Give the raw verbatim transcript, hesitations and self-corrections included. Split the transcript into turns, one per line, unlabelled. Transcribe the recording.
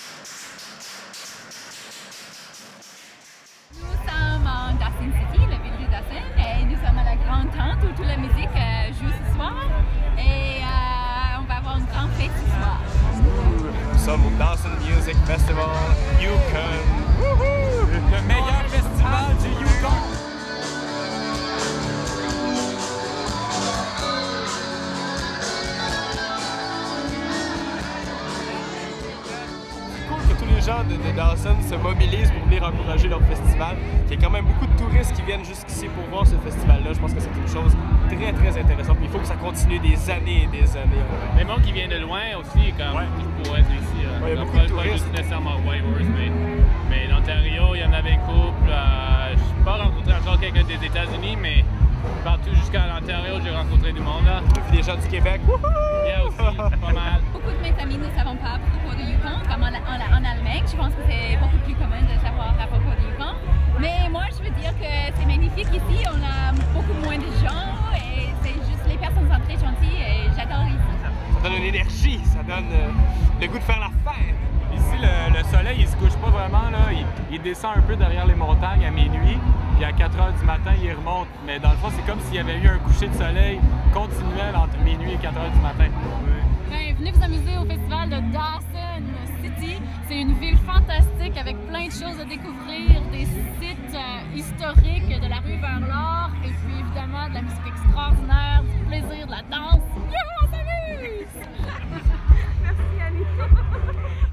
Nous sommes en Dawson City, la ville de Dawson, et nous sommes à la grande tente où toute la musique euh, joue ce soir. Et euh, on va avoir une grande fête ce soir.
Nous sommes au Dawson Music Festival, Yukon. Woohoo! Le meilleur festival du Yukon. Les gens de, de Dawson se mobilisent pour venir encourager leur festival. Il y a quand même beaucoup de touristes qui viennent jusqu'ici pour voir ce festival-là. Je pense que c'est une chose très très intéressante. Il faut que ça continue des années et des années.
Les gens qui viennent de loin aussi, comme
ouais.
pour être ici.
Euh, ouais, il y a beaucoup
pas,
de touristes.
Pas nécessairement Whitehorse, mais, mais l'Ontario, il y en avait une couple. Euh, je n'ai pas rencontré encore quelqu'un des États-Unis, mais partout jusqu'à l'Ontario, j'ai rencontré du monde là.
J'ai vu des gens du Québec.
Il y a aussi pas mal.
Beaucoup de mes amis ne savent pas à propos du Yukon, comme en, en, en Allemagne. Je pense que c'est beaucoup plus commun de savoir à propos du Yukon. Mais moi, je veux dire que c'est magnifique ici. On a beaucoup moins de gens et c'est juste les personnes sont très gentilles et j'adore ici.
Ça donne une énergie, ça donne euh, le goût de faire la fête.
Ici, le, le soleil, il se couche pas vraiment, là. Il, il descend un peu derrière les montagnes à minuit, puis à quatre heures du matin, il remonte. Mais dans le fond, c'est comme s'il y avait eu un coucher de soleil continuel entre minuit et quatre heures du matin.
Oui. Ben, venez vous amuser au festival de Dawson City. C'est une ville fantastique avec plein de choses à découvrir, des sites euh, historiques de la rue vers l'or, et puis évidemment de la musique extraordinaire, du plaisir, de la danse. Youhou, on s'amuse!
Merci Annie.